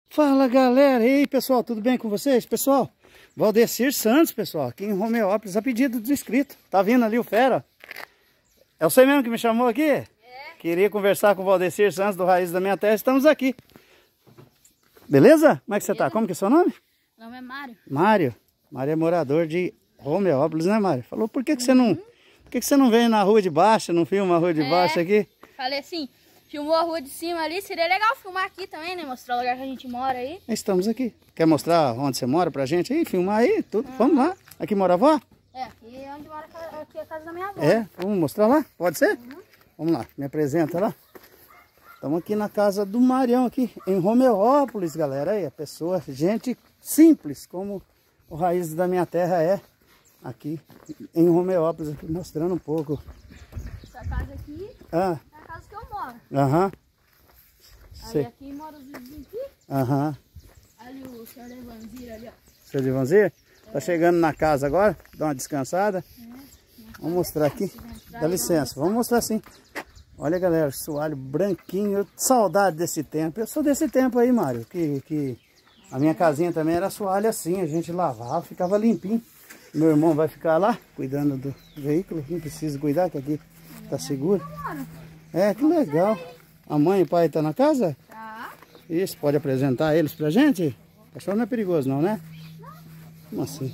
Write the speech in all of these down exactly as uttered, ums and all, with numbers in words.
Fala galera, e aí pessoal, tudo bem com vocês? Pessoal, Valdecir Santos, pessoal, aqui em Romeópolis, a pedido do inscrito. Tá vindo ali o fera? É você mesmo que me chamou aqui? É. Queria conversar com o Valdecir Santos do Raiz da Minha Terra, estamos aqui. Beleza? Como é que você tá? Como que é seu nome? Meu nome é Mário. Mário. Mário é morador de Romeópolis, né, Mário? Falou, por que que você não, por que que você não vem na rua de baixo, não filma a rua de É. baixo aqui? Falei assim, filmou a rua de cima ali, seria legal filmar aqui também, né? Mostrar o lugar que a gente mora aí. Estamos aqui. Quer mostrar onde você mora pra gente aí? Filmar aí? Tudo. Uhum. Vamos lá. Aqui mora a avó? É, aqui é onde mora aqui é a casa da minha avó. É? Vamos mostrar lá? Pode ser? Uhum. Vamos lá, me apresenta lá. Estamos aqui na casa do Marião aqui, em Romeópolis, galera. Aí, a pessoa, gente simples, como o Raiz da Minha Terra é. Aqui em Romeópolis, aqui, mostrando um pouco. Essa casa aqui Ah. é a casa que eu moro. Aham. Aí Sei. aqui mora os vizinhos aqui. Aham. Ali o senhor Levanzir ali, ó. Seu Divanzir? Tá chegando na casa agora, dá uma descansada. Vamos mostrar aqui. Dá licença, vamos mostrar sim. Olha galera, soalho branquinho, eu saudade desse tempo. Eu sou desse tempo aí, Mário, que, que a minha casinha também era soalho assim, a gente lavava, ficava limpinho. Meu irmão vai ficar lá, cuidando do veículo, não precisa cuidar, que aqui tá seguro. É, que legal. A mãe e o pai tá na casa? Tá. Isso, pode apresentar eles pra gente? Cachorro não é perigoso não, né? Como assim?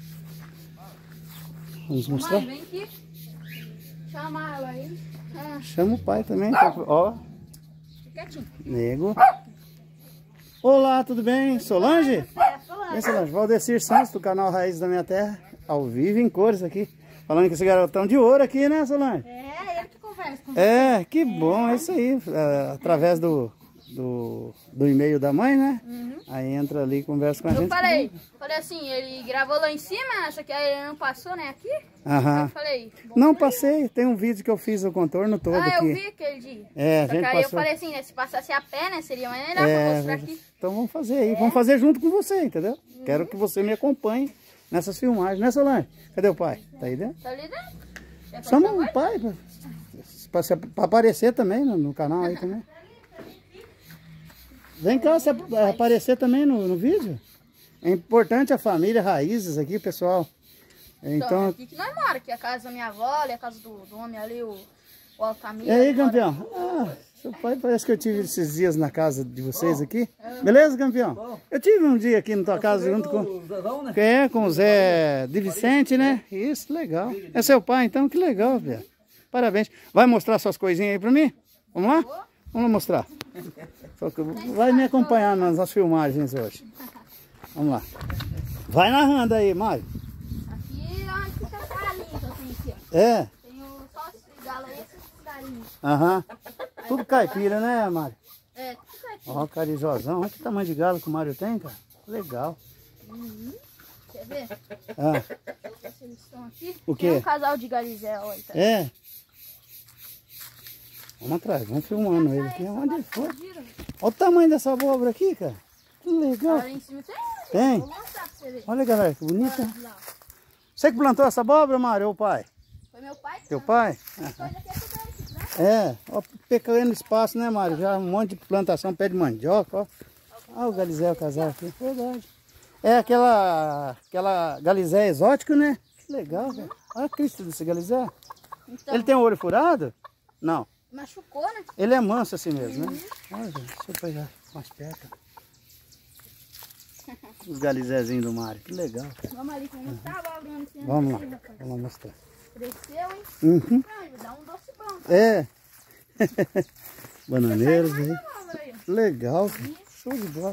Vamos mostrar? Mãe, vem aqui. Chama ela aí. Ah, Chama o pai também. Ó, fica quietinho. nego. Olá, tudo bem? Solange? É, Solange. Vem, Solange. Valdecir Santos, do canal Raiz da Minha Terra. Ao vivo em cores aqui. Falando que esse garotão de ouro aqui, né, Solange? É, ele que conversa com É, que bom, é isso aí. É, através do, do, do e-mail da mãe, né? Uhum. Aí entra ali e conversa com a Eu gente. falei, falei assim, ele gravou lá em cima, só que aí ele não passou, né, aqui. Aham. Eu falei... bom, Não, pra ele. passei. Tem um vídeo que eu fiz o contorno todo Ah, aqui. eu vi aquele dia. É, a Só gente que aí passou. eu falei assim, né, se passasse a pé, né, seria mais melhor É, pra mostrar aqui. então vamos fazer aí. Vamos fazer junto com você, entendeu? Uhum. Quero que você me acompanhe nessas filmagens, né, Solange? Cadê o pai? Tá aí dentro? Tá ali dentro? Quer Chama passar o pai pra, pra, pra aparecer também no, no canal aí também. Vem cá, você aparecer também no, no vídeo. É importante a família Raízes aqui, pessoal. Então, Então, aqui que nós moramos, aqui é a casa da minha avó, ali é a casa do, do homem ali, o, o Altamir. e aí, mora- campeão? Ah, seu pai parece que eu tive esses dias na casa de vocês aqui. Beleza, campeão? Eu tive um dia aqui na tua casa junto com... É, com o Zé de Vicente, né? Isso, legal. É seu pai, então? Que legal, velho. Parabéns. Vai mostrar suas coisinhas aí pra mim? Vamos lá? Vamos mostrar. Só que vai me acompanhar nas, nas filmagens hoje. Vamos lá. Vai narrando aí, Mário. Aqui é onde fica a galinha que eu tenho aqui, ó. É? Tenho só esses galos aí, esses galinhos. Aham. Tudo caipira, né, Mário? É, tudo aqui. Ó, carijozão. Olha que tamanho de galo que o Mário tem, cara. Legal. Uhum. Quer ver? Ah, Eles estão aqui. O quê? Tem um casal de galizel aí, tá? é? Vamos atrás, vamos filmando ele aqui. Onde ele foi? Gira. Olha o tamanho dessa abóbora aqui, cara. Que legal. Lá em cima tem. Tem? Vou mostrar pra você ver. Olha, galera, que bonita. Olha lá. Você que plantou essa abóbora, Mário, ou o pai? Foi meu pai que Teu plantou. pai? Essa coisa aqui é tudo aqui, né? É, ó, pequeno espaço, né, Mário? Já um monte de plantação, pé de mandioca, ó. Olha o galizé, o casal aqui. Verdade. É aquela, aquela galizé exótico, né? Que legal, velho. Olha a crista desse galizé. Então, Ele tem o olho furado? Não. machucou, né? Ele é manso assim mesmo, né? Olha, gente, deixa eu pegar mais perto. Os galizézinhos do Mário. Que legal, cara. Vamos ali, como tá a abóbora assim, Vamos assim, lá, rapaz. vamos mostrar. Cresceu, hein? Uhum. Ah, vai dar um doce bom. É. Bananeiros aí. Abóbora aí, ó. Legal, cara. Show de bola.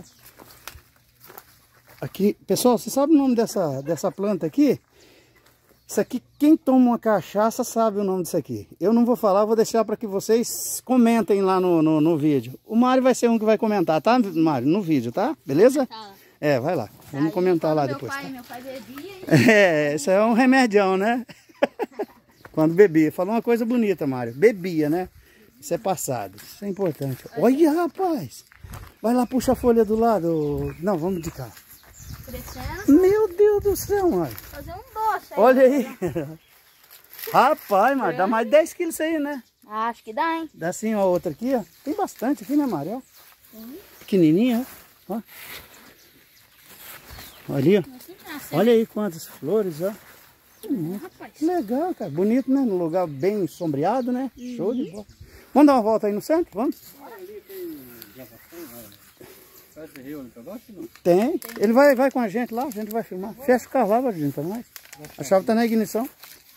Aqui, pessoal, você sabe o nome dessa, dessa planta aqui? Isso aqui, quem toma uma cachaça sabe o nome disso aqui. Eu não vou falar, vou deixar para que vocês comentem lá no, no, no vídeo. O Mário vai ser um que vai comentar, tá, Mário? No vídeo, tá? Beleza? Tá. É, vai lá. Vamos Aí, comentar lá quando depois. Meu pai, Tá? meu pai bebia e... É, isso é um remedião, né? Quando bebia. Falou uma coisa bonita, Mário. Bebia, né? Isso é passado. Isso é importante. Olha, rapaz. Vai lá, puxa a folha do lado. Não, vamos de cá. crescendo, Meu Deus do céu, Mário. fazer um doce. Aí, Olha aí. Rapaz, Mário, dá mais de dez quilos isso aí, né? Acho que dá, hein? Dá sim, ó, outra aqui, ó. Tem bastante aqui, né, Mário? Uhum. Pequenininha, ó. Ó. Ali, ó. Olha aí quantas flores, ó. Hum, legal, cara. Bonito, né? Num lugar bem sombreado, né? Uhum. Show de bola. Vamos dar uma volta aí no centro? Vamos? Ali tem Tem. Ele vai, vai com a gente lá, a gente vai filmar. Fecha o carro lá, Valdinho, pra nós. A chave tá na ignição.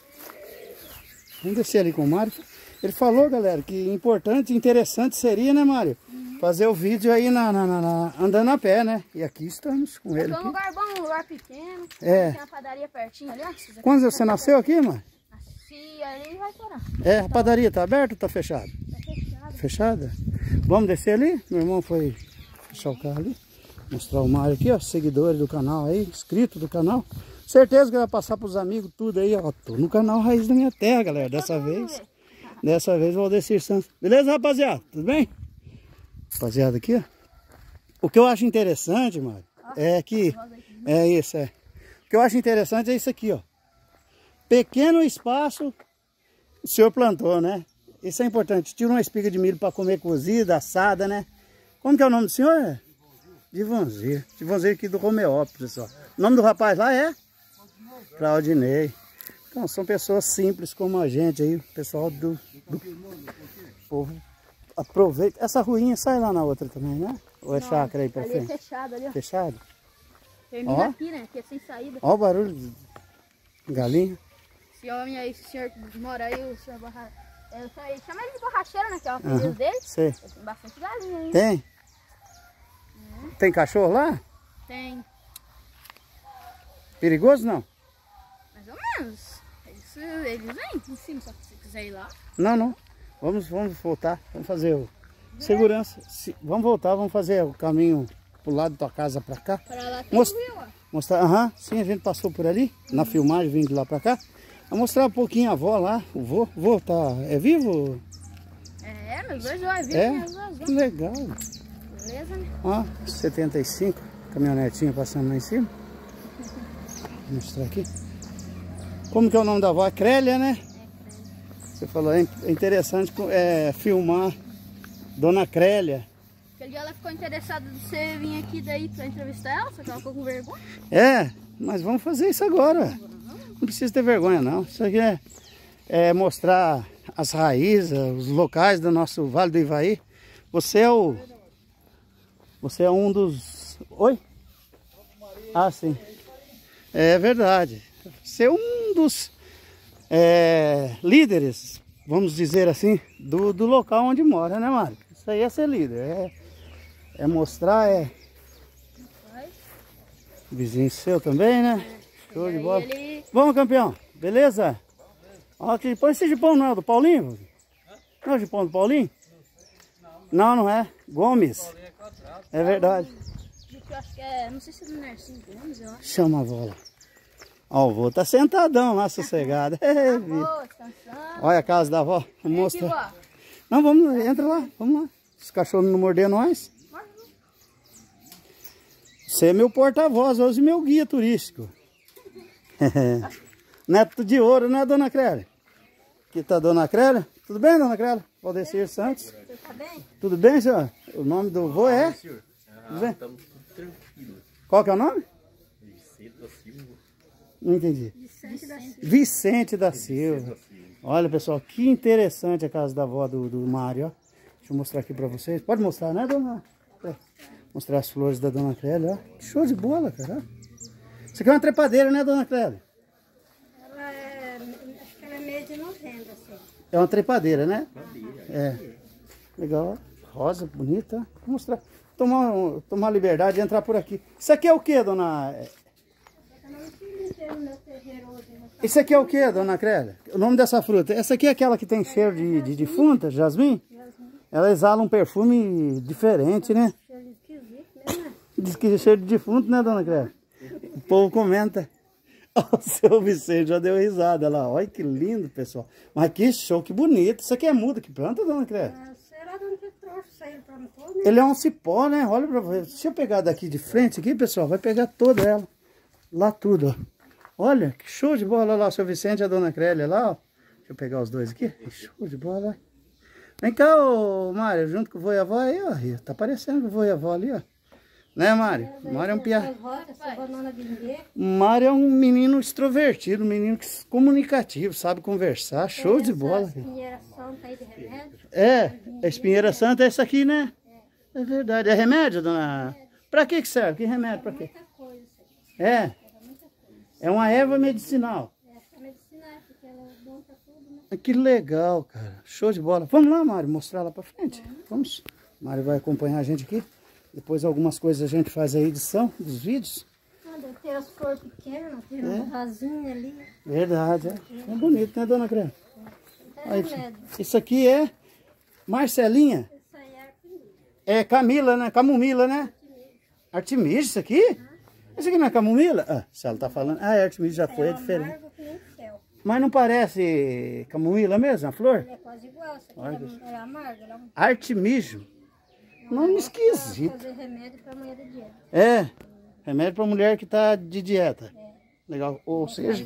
Vamos descer ali com o Mário. Ele falou, galera, que importante, interessante seria, né, Mário? Uhum. Fazer o vídeo aí na, na, na, na, andando a pé, né? E aqui estamos com ele. É um lugar bom, um lugar pequeno. É. Tem uma padaria pertinho ali, ó. Quando você nasceu aqui, Mário? Nasci ali e vai parar. É, a padaria tá aberta ou tá fechada? Tá fechada. Fechada? Vamos descer ali? Meu irmão foi fechar o carro ali. Mostrar o Mário aqui, ó. Seguidores do canal aí, inscrito do canal. Certeza que vai passar pros amigos tudo aí, ó. Tô no canal Raiz da Minha Terra, galera. Dessa vez. Dessa vez o Valdecir Santos. Beleza, rapaziada? Tudo bem? Rapaziada, aqui, ó. O que eu acho interessante, Mário, é que... É isso, é. O que eu acho interessante é isso aqui, ó. Pequeno espaço o senhor plantou, né? Isso é importante. Tira uma espiga de milho para comer cozida, assada, né? Como que é o nome do senhor? Divonzir. Divonzir aqui do Romeópolis, ó. O nome do rapaz lá é? Claudinei. Então, são pessoas simples como a gente aí, o pessoal do, do povo. Aproveita. Essa ruinha sai lá na outra também, né? Ou é chácara aí pra ali frente? É fechado ali, ó. Fechado? Termina ó. Aqui, né? Aqui é sem saída. Ó o barulho de galinha. Esse homem aí, esse senhor que mora aí, o senhor borra... é, chama ele de borracheiro, né? Que é o apelido uhum, dele. Sei. Tem bastante galinha aí. Tem? Uhum. Tem cachorro lá? Tem. Perigoso não? Mais ou menos. Eles, eles vêm em cima, só que se quiser ir lá. Não, não. Vamos, vamos voltar. Vamos fazer o... Segurança. Se... Vamos voltar, vamos fazer o caminho pro lado da tua casa pra cá. Pra lá tem Most... o rio, ó. Mostrar, aham, uhum, sim, a gente passou por ali, uhum. Na filmagem, vindo de lá pra cá. Vou mostrar um pouquinho a avó lá. O vô, vô tá... É vivo? É, meus dois vô é vivo. É? Meus dois vô. Que legal. Beleza, né? Ó, setenta e cinco, caminhonetinha passando lá em cima. Vou mostrar aqui. Como que é o nome da avó? É Crélia, né? É, Crélia. Você falou, é interessante é, filmar Dona Crélia. Aquele dia ela ficou interessada de você vir aqui daí pra entrevistar ela, só que ela ficou com vergonha. É, mas vamos fazer isso agora. Não precisa ter vergonha, não. Isso aqui é, é mostrar as raízes, os locais do nosso Vale do Ivaí. Você é o... Você é um dos... Oi? Ah, sim. É verdade. Você é um dos é, líderes, vamos dizer assim, do, do local onde mora, né, Mário? Isso aí é ser líder. É, é mostrar, é... Vizinho seu também, né? É. Show de bola. Ele... Vamos, campeão. Beleza? Ó, que põe esse jipão, não é do Paulinho? Não é o jipão do Paulinho? Não, não é. Gomes. É verdade. Eu acho que é, não sei se é do Narciso Gomes, eu acho. Chama a avó lá. Ó, o vô tá sentadão lá, sossegado. É, avó, descansando. Olha a casa da avó. Vou mostrar. Não, vamos, entra lá, vamos lá. Os cachorros não morder nós. Você é meu porta-voz, hoje meu guia turístico. Neto de ouro, né, dona Crélia? Aqui tá a dona Crélia. Tudo bem, dona Crélia? Valdecir Santos. Você tá bem? Tudo bem, senhor? O nome do vô é? Tudo bem? Estamos tranquilos. Qual que é o nome? Vicente da Silva. Não entendi. Vicente da Silva. Vicente da Silva. Olha, pessoal, que interessante a casa da avó do, do Mário, ó. Deixa eu mostrar aqui pra vocês. Pode mostrar, né, dona? É. Mostrar as flores da dona Crélia, ó. Que show de bola, cara. Isso aqui é uma trepadeira, né, dona Crélia? Ela é, acho que ela é meio de novembro, assim. É uma trepadeira, né? É. Legal, ó. Rosa, bonita. Vou mostrar. Tomar, tomar liberdade de entrar por aqui. Isso aqui é o que, dona... Isso aqui é o que, dona Crélia? O nome dessa fruta? Essa aqui é aquela que tem cheiro de, de defunta, jasmim? Ela exala um perfume diferente, né? Cheiro esquisito, né? Diz que é cheiro de defunto, né, dona Crélia? O povo comenta. O seu Vicente já deu risada lá. Olha que lindo, pessoal. Mas que show, que bonito. Isso aqui é muda, que planta, dona Crélia? Ah, será de onde trouxe isso aí pra não pôr, né? Ele é um cipó, né? Olha pra você. Deixa eu pegar daqui de frente aqui, pessoal. Vai pegar toda ela. Lá tudo, ó. Olha, que show de bola. Olha lá, o seu Vicente e a dona Crélia lá, ó. Deixa eu pegar os dois aqui. Que show de bola. Vem cá, ô Mário, junto com o vô e a avó aí, ó. Tá aparecendo o vô e a avó ali, ó. Né, Mário? Mário é um piá. Essas roças, essa banana vender. Mário é um menino extrovertido, um menino comunicativo, sabe conversar, show de bola. Essa espinheira santa aí de remédio. É, a espinheira santa é essa aqui, né? É verdade. É remédio, dona? Pra que que serve? Que remédio pra quê? Muita coisa. É. É uma erva medicinal. Essa medicina é porque ela é bom pra tudo, né? Que legal, cara. Show de bola. Vamos lá, Mário, mostrar lá pra frente. Vamos. Mário vai acompanhar a gente aqui. Depois algumas coisas a gente faz a edição dos vídeos. Ah, deve ter as flores pequenas, tem um vasinho ali. Verdade, é. É bonito, né, dona Crê? É Aí, remédio. isso aqui é Marcelinha. Isso aí é arco-íris. É Camila, né? Camomila, né? Artemisia, isso aqui? Isso aqui não é camomila? Ah, se ela tá falando. Ah, é Artemisia, já foi, é diferente. Amargo que nem céu. Mas não parece camomila mesmo, a flor? É quase igual. Essa aqui Olha. é, é amarga. Ela é um Artemísio. Nome esquisito. fazer remédio pra mulher de dieta. É, remédio para mulher que tá de dieta. Legal. Ou seja,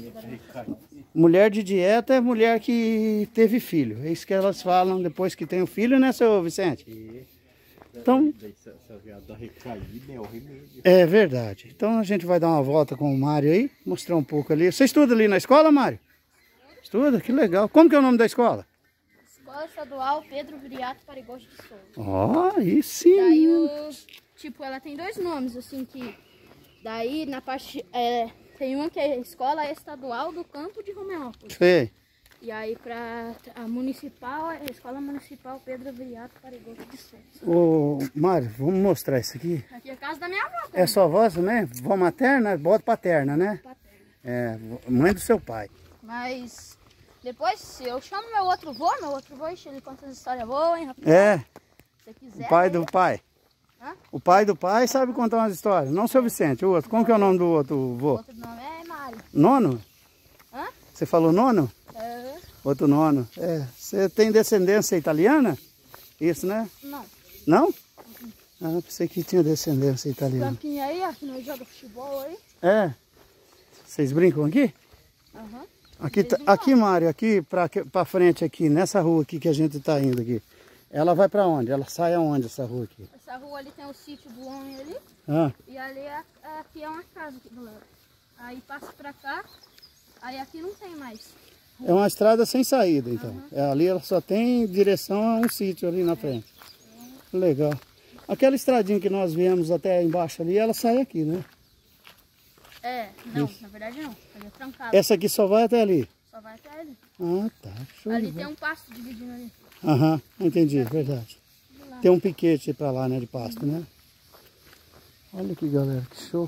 mulher de dieta é mulher que teve filho. É isso que elas falam depois que tem o filho, né, seu Vicente? Então, Daí se se a viada recair, né? É o remédio. é verdade. Então a gente vai dar uma volta com o Mário aí, mostrar um pouco ali. Você estuda ali na escola, Mário? Estuda? Que legal. Como que é o nome da escola? Escola Estadual Pedro Viriato Parigoso de Souza. Ó, oh, aí sim. Daí, o, tipo, ela tem dois nomes, assim, que... Daí, na parte... É, tem uma que é a Escola Estadual do Campo de Romeópolis. Sei. E aí, pra a municipal, é a Escola Municipal Pedro Viriato Parigoso de Souza. Ô, Mário, vamos mostrar isso aqui. Aqui é a casa da minha avó. É sua avó também? Vó materna? Bota paterna, né? Paterna. É, mãe do seu pai. Mas... Depois, eu chamo meu outro vô, meu outro vô, ixi, ele conta as histórias boas, hein, rapaz? É, Se você quiser. o pai aí- do pai. Hã? O pai do pai sabe contar umas histórias. Não o seu Vicente, o outro. Como que é o nome do outro O vô? outro nome é Mário. Nono? Hã? Você falou nono? É, Outro nono. É. Você tem descendência italiana? Isso, né? não. Não? Ah, pensei que tinha descendência italiana. Campinho aí, ó, que nós jogamos futebol aí. É. Vocês brincam aqui? Aham. Aqui, tá- aqui, Mário, aqui pra, pra frente aqui, nessa rua aqui que a gente tá indo aqui. Ela vai pra onde? Ela sai aonde essa rua aqui? Essa rua ali tem o sítio do homem ali. Ah, E ali é, é- aqui é uma casa aqui do lado. Aí passa pra cá. Aí aqui não tem mais. é uma estrada sem saída, então. É, ali ela só tem direção a um sítio ali na frente. Legal. Aquela estradinha que nós viemos até embaixo ali, ela sai aqui, né? É, não, na verdade não. Ali é trancado. Essa aqui só vai até ali. Só vai até ali. Ah, tá. Show de Ali bola. tem um pasto dividindo ali. Aham, entendi, verdade. Tem um piquete pra lá, né, de pasto, né? Olha aqui, galera, que show.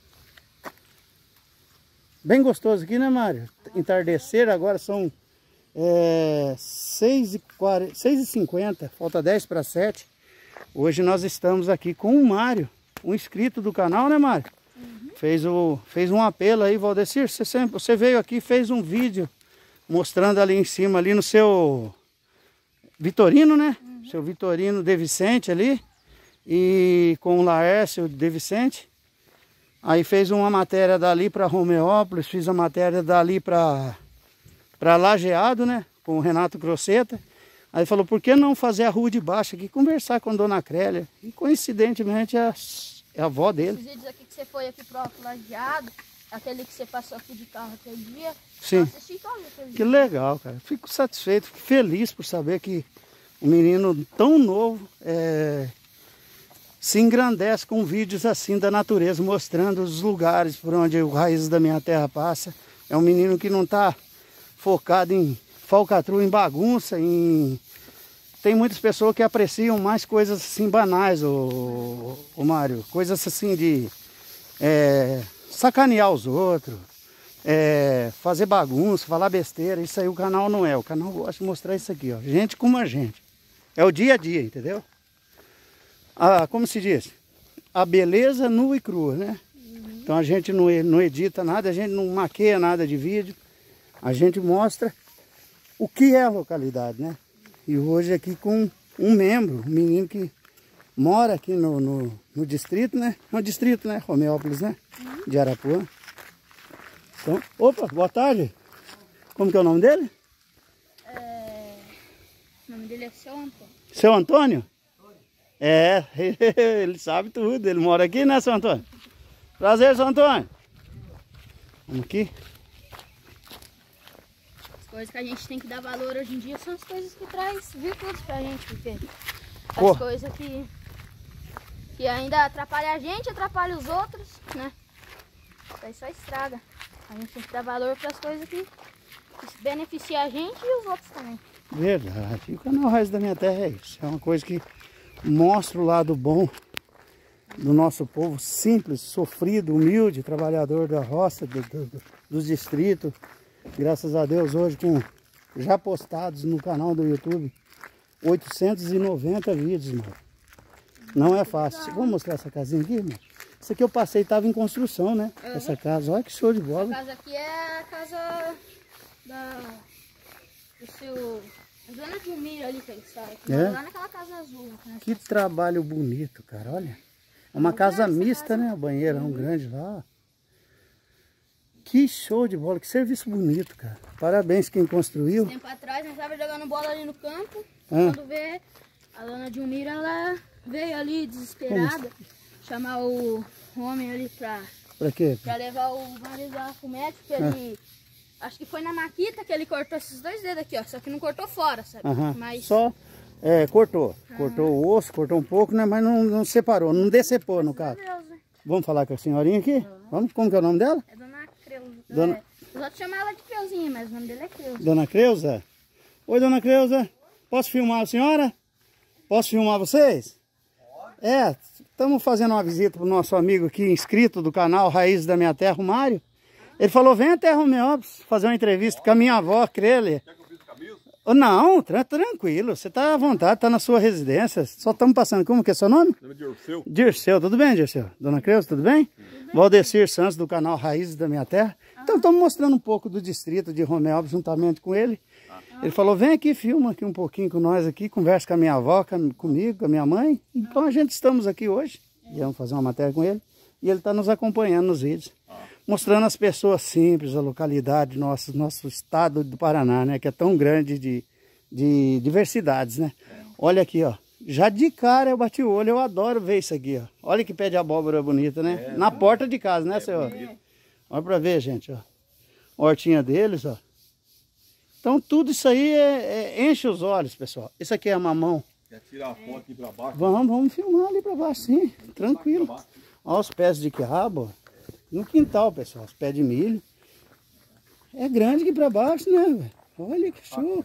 Bem gostoso aqui, né, Mário? Entardecer, agora são é, seis e cinquenta, falta dez para sete. Hoje nós estamos aqui com o Mário, um inscrito do canal, né, Mário? Uhum. Fez, o, fez um apelo aí, Valdecir, você, sempre, você veio aqui e fez um vídeo mostrando ali em cima, ali no seu Vitorino, né? Uhum. Seu Vitorino De Vicente ali, e com o Laércio De Vicente. Aí fez uma matéria dali para Romeópolis, fiz a matéria dali para para Lajeado, né? Com o Renato Croceta. Aí falou, por que não fazer a rua de baixo aqui, conversar com a dona Crélia? E coincidentemente é a, é a avó dele. Os vídeos aqui que você foi aqui pro Alto Lajeado, aquele que você passou aqui de carro aquele dia. Sim. Eu assisti todos aqueles Que dias. legal, cara. Fico satisfeito, fico feliz por saber que um menino tão novo é, se engrandece com vídeos assim da natureza, mostrando os lugares por onde o Raízes da Minha Terra passa. É um menino que não está focado em falcatrua, em bagunça, em... Tem muitas pessoas que apreciam mais coisas assim banais, o, o Mário. Coisas assim de é, sacanear os outros, é, fazer bagunça, falar besteira. Isso aí o canal não é. O canal gosta de mostrar isso aqui, ó. Gente como a gente. É o dia a dia, entendeu? Ah, como se diz? A beleza nua e crua, né? Uhum. Então a gente não, não edita nada, a gente não maqueia nada de vídeo. A gente mostra o que é a localidade, né? E hoje aqui com um membro, um menino que mora aqui no, no, no distrito, né? No distrito, né? Romeópolis, né? Uhum. De Arapuã. Então, opa, boa tarde. Como que é o nome dele? É... O nome dele é Seu Antônio. Seu Antônio? É, ele sabe tudo. Ele mora aqui, né, seu Antônio? Prazer, seu Antônio. Vamos aqui. As coisas que a gente tem que dar valor hoje em dia são as coisas que traz virtudes pra gente, porque as Pô. coisas que, que ainda atrapalham a gente, atrapalham os outros, né? Isso aí só estraga. A gente tem que dar valor para as coisas que, que beneficiam a gente e os outros também. Verdade. E o canal Raiz da Minha Terra é isso. É uma coisa que mostra o lado bom do nosso povo simples, sofrido, humilde, trabalhador da roça, do, do, dos distritos. Graças a Deus hoje com já postados no canal do YouTube oitocentos e noventa vídeos, mano. Não é fácil. Vou mostrar essa casinha aqui, mano. Essa aqui eu passei, estava em construção, né? Uhum. Essa casa, olha que show de bola. Essa casa aqui é a casa da, do seu... A dona de Umira ali que ele sai. É? Lá naquela casa azul. Né? Que trabalho bonito, cara, olha. É uma casa mista, casa. Né? O banheirão uhum. grande lá. Que show de bola, que serviço bonito, cara. Parabéns quem construiu. Tempo atrás, nós estávamos jogando bola ali no campo. Ah. Quando vê, a dona de Umira, ela veio ali desesperada. Chamar o homem ali pra... Pra quê? Pra levar o marido lá pro médico, que ah. ele... Acho que foi na maquita que ele cortou esses dois dedos aqui, ó. Só que não cortou fora, sabe? Aham. Mas... Só, é, cortou. Aham. Cortou o osso, cortou um pouco, né? Mas não, não separou, não decepou no caso. Deus, né? Vamos falar com a senhorinha aqui? Uhum. Vamos? Como que é o nome dela? É Dona Creuza. Dona... É, os outros chamam ela de Creuzinha, mas o nome dele é Creuza. Dona Creuza? Oi, Dona Creuza. Posso filmar a senhora? Posso filmar vocês? É, estamos fazendo uma visita para o nosso amigo aqui, inscrito do canal Raiz da Minha Terra, o Mário. Ele falou, vem até Romeópolis fazer uma entrevista com a minha avó, Crele. Quer que eu visse camisa? Não, tra tranquilo, você está à vontade, está na sua residência. Só estamos passando, como que é seu nome? Nome de Dirceu. Dirceu, tudo bem, Dirceu? Dona Creuza, tudo bem? Tudo bem. Valdecir Santos, do canal Raiz da Minha Terra. Ah. Então estamos mostrando um pouco do distrito de Romeópolis, juntamente com ele. Ah. Ele falou, vem aqui, filma aqui um pouquinho com nós aqui, conversa com a minha avó, comigo, com a minha mãe. Então a gente estamos aqui hoje, e vamos fazer uma matéria com ele. E ele está nos acompanhando nos vídeos, ah. mostrando as pessoas simples, a localidade, nosso, nosso estado do Paraná, né? Que é tão grande de, de diversidades, né? É. Olha aqui, ó. Já de cara eu bati o olho, eu adoro ver isso aqui, ó. Olha que pé de abóbora bonita, né? É, Na é, porta de casa, né, é, senhor? É. Olha pra ver, gente, ó. Hortinha deles, ó. Então tudo isso aí é, é, enche os olhos, pessoal. Isso aqui é a mamão. Quer tirar a foto aqui pra baixo? Vamos, vamos filmar ali pra baixo, sim. Tranquilo. Olha os pés de quiabo. No quintal, pessoal. Os pés de milho. É grande aqui pra baixo, né, velho? Olha que show.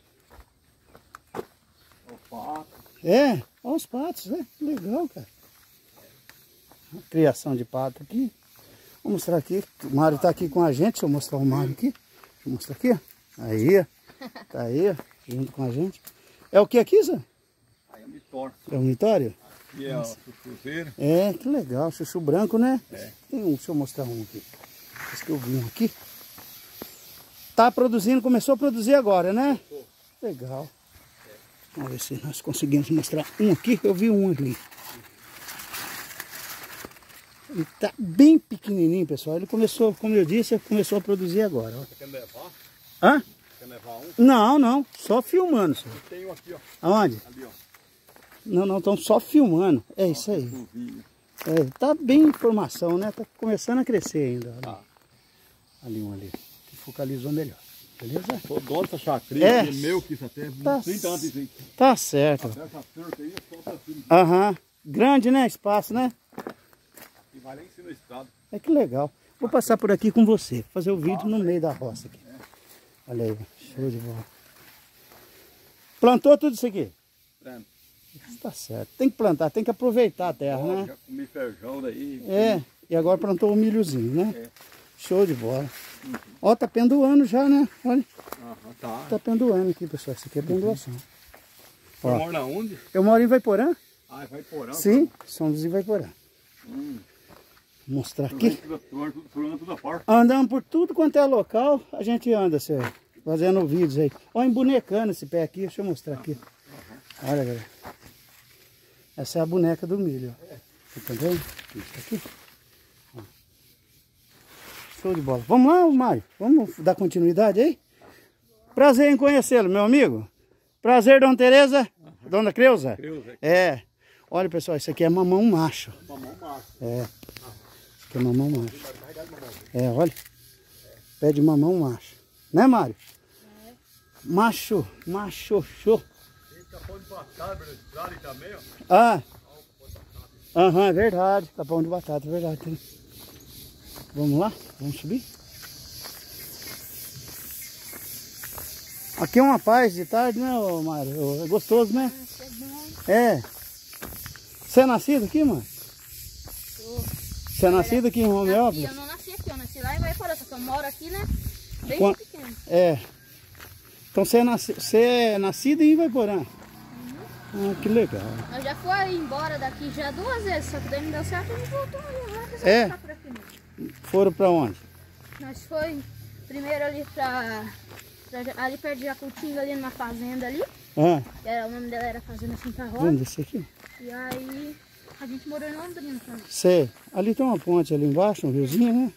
É, olha os patos, né? Legal, cara. A criação de pato aqui. Vou mostrar aqui. O Mário tá aqui com a gente. Deixa eu mostrar o Mário aqui. Deixa eu mostrar aqui, ó. Aí, ó. Tá aí, ó. Junto com a gente. É o que aqui, Zé? Aí é o mitório. É o mitório? Aqui é o chuchuzeiro. É, que legal. Chuchu branco, né? É. Tem um, deixa eu mostrar um aqui. Esse que eu vi um aqui. Tá produzindo, começou a produzir agora, né? Legal. Vamos ver se nós conseguimos mostrar um aqui. Eu vi um ali. Ele tá bem pequenininho, pessoal. Ele começou, como eu disse, começou a produzir agora. Ó. Você quer levar? Hã? Quer levar um? Não, não. Só filmando, senhor. Tem um aqui, ó. Aonde? Ali, ó. Não, não. Estão só filmando. É isso aí. É, tá bem em formação, né? Tá começando a crescer ainda. Ali, ah. ali um ali. Que focalizou melhor. Beleza? Sou dono dessa chacrinha, é. é meu que isso até tá, trinta anos aí. Tá certo. Aham. Uhum. Grande, né? Espaço, né? E vai lá em cima da estrada. É que legal. Vou passar por aqui com você. Fazer o vídeo ah, no meio da roça aqui. É. Olha aí. Show de bola. Plantou tudo isso aqui? Planta. Tá certo. Tem que plantar, tem que aproveitar a terra, oh, né? Já comi feijão daí. É. E agora plantou o milhozinho, né? É. Show de bola. Uhum. Ó, tá pendoando já, né? Olha. Uhum, tá. Tá pendoando aqui, pessoal. Isso aqui é pendulação. Uhum. Você mora onde? Eu moro em Vaiporã. Ah, em Vaiporã? Sim, tá. Somos em Vaiporã. Hum. Vou mostrar aqui. Por Andamos por tudo quanto é local, a gente anda, senhor. Fazendo vídeos aí. Ó, embonecando esse pé aqui. Deixa eu mostrar aqui. Uhum. Olha, galera. Essa é a boneca do milho, ó. É. Tá vendo? Isso aqui. Ó. Show de bola. Vamos lá, Mário? Vamos dar continuidade aí? Prazer em conhecê-lo, meu amigo. Prazer, Dona Tereza. Uhum. Dona Creuza. Creuza. É. Olha, pessoal, isso aqui é mamão macho. Mamão macho. É. Isso aqui é mamão macho. É, olha. Pé de mamão macho. Né, Mário? É. Macho, macho, show. Tem capão de batata na estrada também, ó. Ah. Aham, uhum, é verdade. Capão de batata, é verdade. Tem. Vamos lá? Vamos subir? Aqui é uma paz de tarde, né, Mário? É gostoso, né? É. Você é nascido aqui, mano? Você é nascido aqui em Romeópolis? Eu não nasci aqui, eu nasci lá em Ivaiporã, só que eu moro aqui, né? Bem Quando... pequeno. É. Então você é, nasci... você é nascido em Ivaiporã? Uhum. Ah, que legal. Eu já fui embora daqui já duas vezes, só que daí não deu certo e a gente voltou ali. É? Por aqui mesmo. Foram pra onde? Nós foi primeiro ali pra, pra ali perto de Jacutinga, ali numa fazenda ali. Ah. Que era, o nome dela era Fazenda Santa Rosa. Vamos descer aqui? E aí a gente morou em Londrina também. Sei. Ali tem uma ponte ali embaixo, um riozinho, né?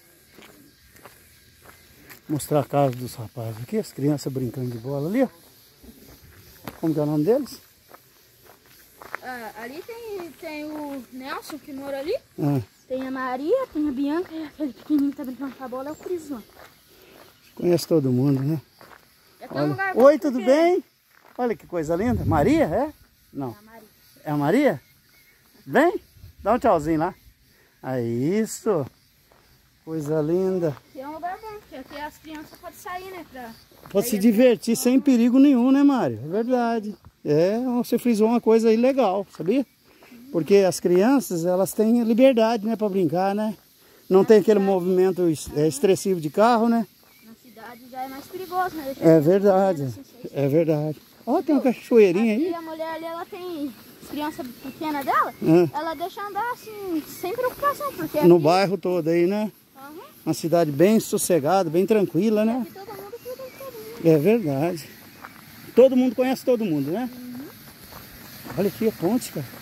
Mostrar a casa dos rapazes aqui, as crianças brincando de bola ali, ó. Como que é o nome deles? Ah, ali tem, tem o Nelson que mora ali. Ah. Tem a Maria, tem a Bianca e aquele pequenininho que tá brincando com a bola é o Crisão. Conhece todo mundo, né? É um lugar Oi, tudo porque... bem? Olha que coisa linda. Maria, é? Não. É a Maria. É a Maria? Bem? Dá um tchauzinho lá. Aí, isso. Coisa linda. Aqui é um lugar bom, porque aqui as crianças podem sair, né? Pra... Pode se divertir sem perigo nenhum, né, Mário? É verdade. É, você frisou uma coisa aí legal, sabia? Porque as crianças, elas têm liberdade, né, para brincar, né? Não tem aquele movimento estressivo de carro, né? Na cidade já é mais perigoso, né? É verdade, é verdade. Ó, tem uma cachoeirinha aí. E a mulher ali, ela tem criança pequena dela, É. ela deixa andar assim, sem preocupação, porque No aqui, bairro todo aí, né? uhum, Uma cidade bem sossegada, bem tranquila, né? aqui todo mundo cuida de todo mundo. É verdade. Todo mundo conhece todo mundo, né? Uhum. Olha aqui a ponte, cara.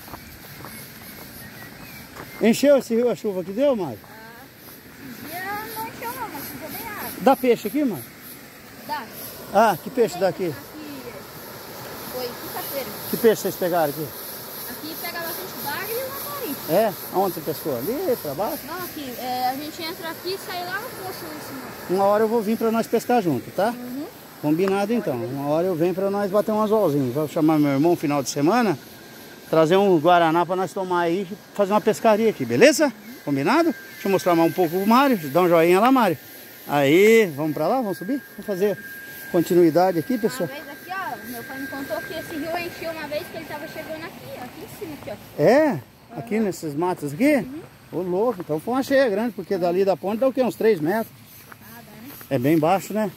Encheu esse rio a chuva que deu, Mário? Ah, esses dias não encheu não, mas ficou bem água. Dá peixe aqui, Mário? Dá. Ah, que peixe daqui? Aqui foi quinta-feira. Que peixe vocês pegaram aqui? Aqui pega bastante bagre e lambari. É? Aonde você pescou? Ali, pra baixo? Não, aqui, é, a gente entra aqui e sai lá no poço lá em cima. Uma hora eu vou vir pra nós pescar junto, tá? Uhum. Combinado então. Uma hora eu venho pra nós bater um anzolzinho. Vou chamar meu irmão no final de semana, trazer um guaraná pra nós tomar aí e fazer uma pescaria aqui, beleza? Uhum. Combinado? Deixa eu mostrar mais um pouco o Mário. Dá um joinha lá, Mário. Aí, vamos pra lá? Vamos subir? Vamos fazer continuidade aqui, pessoal. Uma vez aqui, ó, meu pai me contou que esse rio encheu uma vez que ele tava chegando aqui, ó, aqui em cima, aqui, ó. É? Aqui nesses matos aqui? Uhum. Ô, louco, então foi uma cheia grande, porque dali da ponte dá o quê? Uns três metros. Ah, dá, né? É bem baixo, né?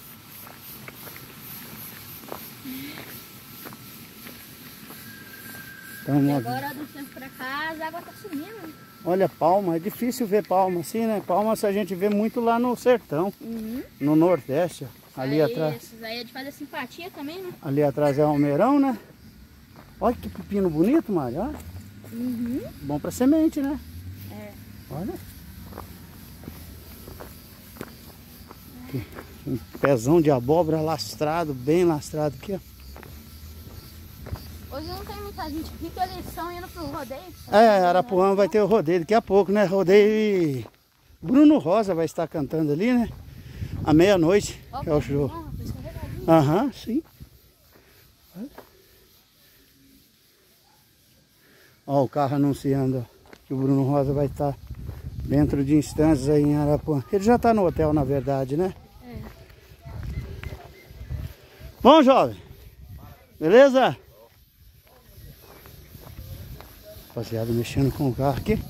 Então, E uma... agora, do tempo pra cá, a água tá sumindo, né? Olha, palma, é difícil ver palma assim, né? Palma a gente vê muito lá no sertão, Uhum. no Nordeste, ó. Ali aí, atrás. Esses aí é de fazer simpatia também, né? Ali atrás é o almeirão, né? Olha que pepino bonito, Mário, ó. Uhum. Bom pra semente, né? É. Olha. Aqui, um pezão de abóbora lastrado, bem lastrado aqui, ó. Hoje não tem muita gente aqui, que eles estão indo pro rodeio. É, Arapuã vai ter o rodeio daqui a pouco, né? Rodeio e... Bruno Rosa vai estar cantando ali, né? À meia-noite, é o show. Aham, sim. Ó o carro anunciando ó, que o Bruno Rosa vai estar dentro de instantes aí em Arapuã. Ele já está no hotel, na verdade, né? É. Bom, jovem. Beleza? Rapaziada, mexendo com o carro aqui.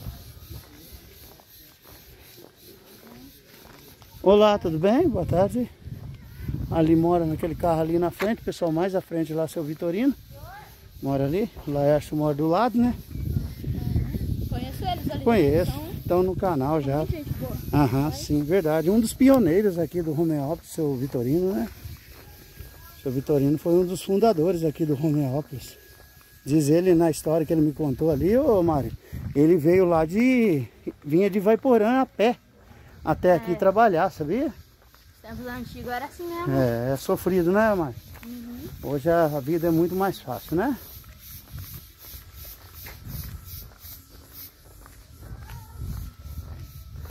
Olá, tudo bem? Boa tarde. Ali mora naquele carro ali na frente, o pessoal mais à frente lá, seu Vitorino. Mora ali, o Laércio mora do lado, né? Conheço eles ali. Conheço, Então, estão no canal já. muita gente boa. Aham, sim, verdade. Um dos pioneiros aqui do Romeópolis, seu Vitorino, né? Seu Vitorino foi um dos fundadores aqui do Romeópolis. Diz ele na história que ele me contou ali, ô Mário, ele veio lá de... vinha de Ivaiporã a pé até aqui É. trabalhar, sabia? Os tempos antigos era assim mesmo. É, é sofrido, né, Mário? Uhum. Hoje a vida é muito mais fácil, né?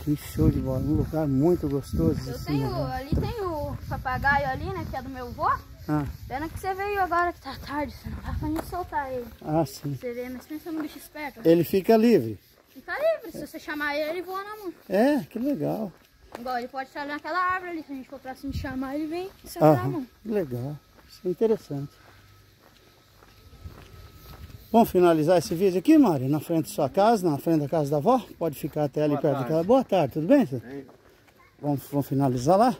Que show de bola, um lugar muito gostoso. Eu assim, tenho, né? ali tem o papagaio ali, né, que é do meu avô. Ah, Pena que você veio agora que tá tarde, você não dá pra gente soltar ele. ah, sim. Você vê, mas pensa num bicho esperto. Ele fica livre. Fica livre, se você chamar ele, ele voa na mão. É, que legal. Igual, ele pode estar ali naquela árvore ali, se a gente for pra cima e chamar, ele vem e solta na Aham, mão. que legal. Isso é interessante. Vamos finalizar esse vídeo aqui, Mário? Na frente da sua casa, na frente da casa da avó? Pode ficar até ali Boa perto tarde. daquela. Boa tarde, tudo bem, senhor? Hein? Vamos, vamos finalizar lá?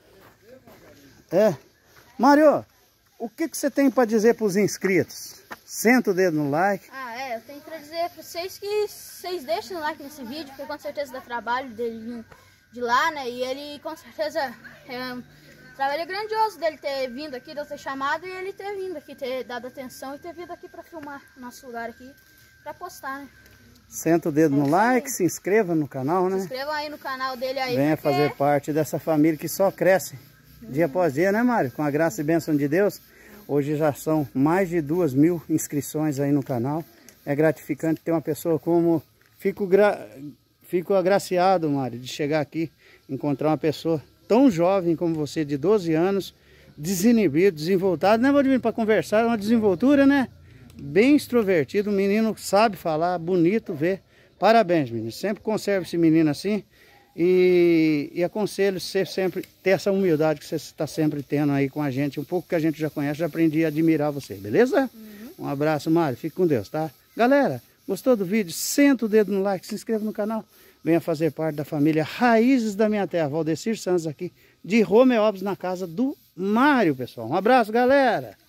É. Mário, o que, que você tem para dizer para os inscritos? Senta o dedo no like. Ah, é, eu tenho pra dizer pra vocês que vocês deixem o like nesse vídeo, porque com certeza dá trabalho dele vir de lá, né? E ele com certeza é um trabalho grandioso dele ter vindo aqui, de eu ter chamado e ele ter vindo aqui, ter dado atenção e ter vindo aqui pra filmar o nosso lugar aqui, pra postar, né? Senta o dedo É no isso like, aí. se inscreva no canal, Se né? inscrevam aí no canal dele aí, Venha porque fazer parte dessa família que só cresce dia após dia, né, Mário? Com a graça e bênção de Deus. Hoje já são mais de duas mil inscrições aí no canal. É gratificante ter uma pessoa como... Fico, gra... Fico agraciado, Mário, de chegar aqui, encontrar uma pessoa tão jovem como você, de doze anos, desinibido, desenvoltado, né, Valdemir, para conversar, uma desenvoltura, né? Bem extrovertido, um menino sabe falar, bonito ver. Parabéns, menino. Sempre conserve esse menino assim. E, e aconselho você sempre ter essa humildade que você está sempre tendo aí com a gente. Um pouco que a gente já conhece, já aprendi a admirar você, beleza? Uhum. Um abraço, Mário. Fique com Deus, tá? Galera, gostou do vídeo? Senta o dedo no like, se inscreva no canal. Venha fazer parte da família Raízes da Minha Terra. Valdecir Santos aqui, de Romeópolis, na casa do Mário, pessoal. Um abraço, galera!